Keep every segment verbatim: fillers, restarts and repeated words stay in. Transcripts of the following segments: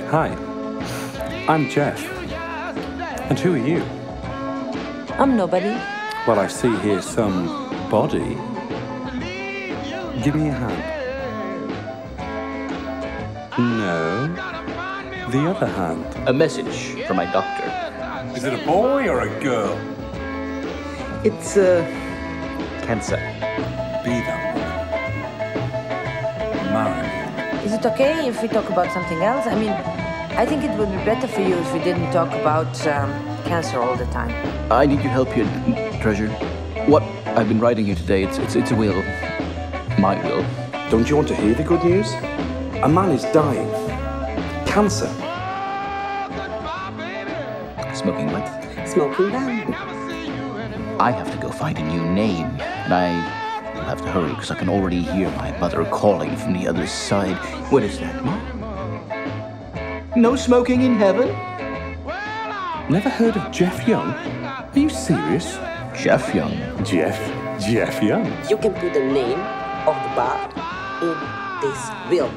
Hi, I'm Jeff. And who are you? I'm nobody. Well, I see here some body. Give me a hand. No. The other hand. A message from my doctor. Is it a boy or a girl? It's, uh, cancer. Be that one. Marry me. Is it okay if we talk about something else? I mean, I think it would be better for you if we didn't talk about um, cancer all the time. I need your help here, Treasure. What I've been writing here today, it's, it's, it's a will. My will. Don't you want to hear the good news? A man is dying. Cancer. Smoking what? Smoking gun. I have to go find a new name, and I will have to hurry because I can already hear my mother calling from the other side. What is that, Mom? No smoking in heaven? Never heard of Jeff Young? Are you serious? Jeff Young. Jeff? Jeff Young? You can put the name of the bar in this will.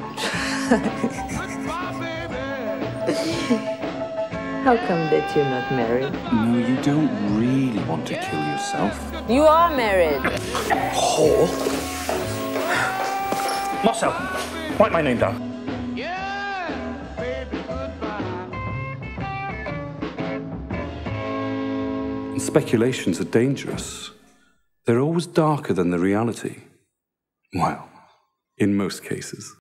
How come that you're not married? No, you don't really want to kill yourself. You are married. Whore? Marcel, write my name down. Speculations are dangerous. They're always darker than the reality. Well, in most cases.